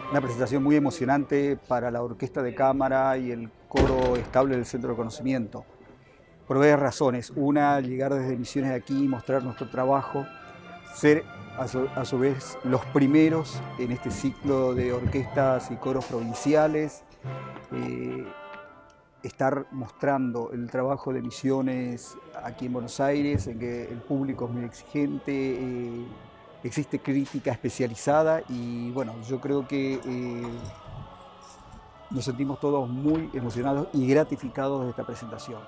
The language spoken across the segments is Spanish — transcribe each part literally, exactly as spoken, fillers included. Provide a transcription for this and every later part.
Una presentación muy emocionante para la orquesta de cámara y el coro estable del Centro de Conocimiento. Por varias razones. Una, llegar desde Misiones aquí, mostrar nuestro trabajo, ser a su, a su vez los primeros en este ciclo de orquestas y coros provinciales, eh, estar mostrando el trabajo de Misiones aquí en Buenos Aires, en que el público es muy exigente, eh, existe crítica especializada y bueno, yo creo que eh, nos sentimos todos muy emocionados y gratificados de esta presentación.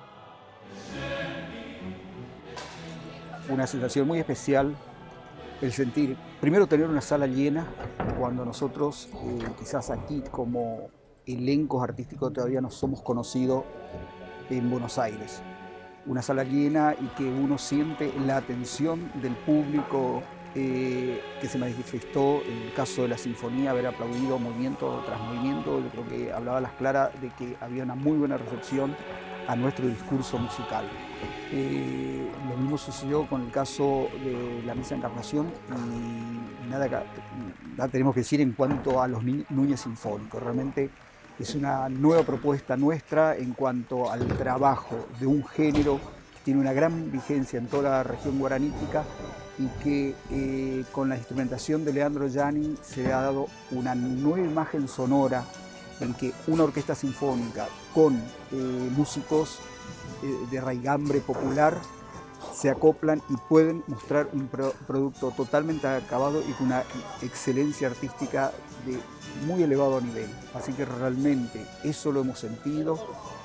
Una sensación muy especial el sentir, primero tener una sala llena, cuando nosotros eh, quizás aquí como elencos artísticos todavía no somos conocidos en Buenos Aires. Una sala llena y que uno siente la atención del público eh, que se manifestó en el caso de la sinfonía, haber aplaudido movimiento tras movimiento. Yo creo que hablaba a las claras de que había una muy buena recepción a nuestro discurso musical. Eh, lo mismo sucedió con el caso de la Misa Encarnación y nada, nada tenemos que decir en cuanto a los Núñez Sinfónicos. Realmente es una nueva propuesta nuestra en cuanto al trabajo de un género que tiene una gran vigencia en toda la región guaranítica y que eh, con la instrumentación de Leandro Gianni se ha dado una nueva imagen sonora en que una orquesta sinfónica con eh, músicos eh, de raigambre popular se acoplan y pueden mostrar un pro producto totalmente acabado y con una excelencia artística de muy elevado nivel. Así que realmente eso lo hemos sentido,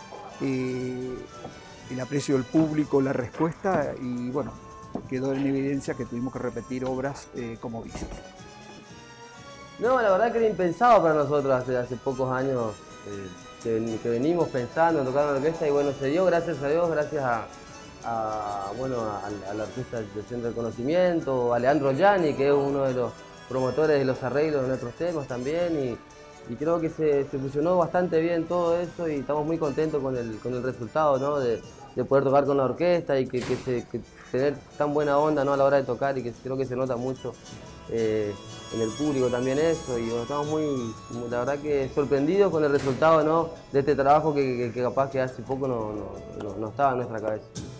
eh, el aprecio del público, la respuesta y bueno, quedó en evidencia que tuvimos que repetir obras eh, como viste. No, la verdad que era impensado para nosotros hace, hace pocos años eh, que, que venimos pensando en tocar la orquesta y bueno, se dio gracias a Dios, gracias a, a, bueno, a, a la orquesta del Centro de Conocimiento, a Leandro Gianni, que es uno de los promotores de los arreglos de nuestros temas también y, y creo que se, se fusionó bastante bien todo eso y estamos muy contentos con el, con el resultado, ¿no? de, de poder tocar con la orquesta y que, que, se, que tener tan buena onda, ¿no? A la hora de tocar y que creo que se nota mucho eh, en el público también eso y bueno, estamos muy, muy, la verdad que sorprendidos con el resultado, ¿no? De este trabajo que, que, que capaz que hace poco no, no, no, no estaba en nuestra cabeza.